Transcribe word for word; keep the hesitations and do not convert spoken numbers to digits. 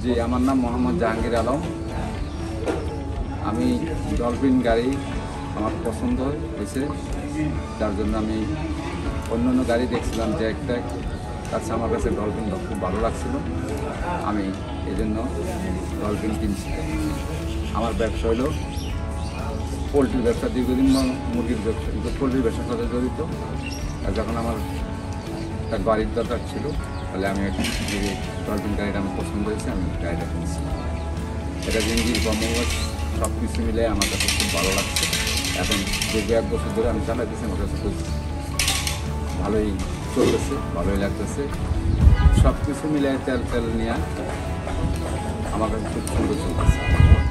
জি, আমার নাম মোহাম্মদ জাহাঙ্গীর আলম। আমি ডলফিন গাড়ি আমার পছন্দ হয়েছে, যার জন্য আমি অন্য অন্য গাড়ি দেখছিলাম যে একটা কাছে আমার কাছে ডলফিনটা খুব ভালো লাগছিল, আমি এই জন্য ডলফিন কিনছি। আমার ব্যবসা হলো পোলট্রির ব্যবসা, দীর্ঘদিন মুরগির ব্যবসা, পোলট্রির ব্যবসার সাথে জড়িত। আর যখন আমার একটা গাড়ির দরকার ছিল, তাহলে আমি যে ডলফিন গাড়িটা আমার পছন্দ হয়েছে, আমি গাড়িটা কিনছি। এটা ইঞ্জিন পারফরমেন্স সব কিছু মিলে আমার কাছে খুব ভালো লাগছে। এখন দীর্ঘ এক বছর ধরে আমি চালাতেছি, আমার কাছে খুব ভালোই চলতেছে, ভালোই লাগতেছে। সব কিছু মিলে তেল তেল নিয়ে আমার কাছে খুব সুন্দর চলতেছে।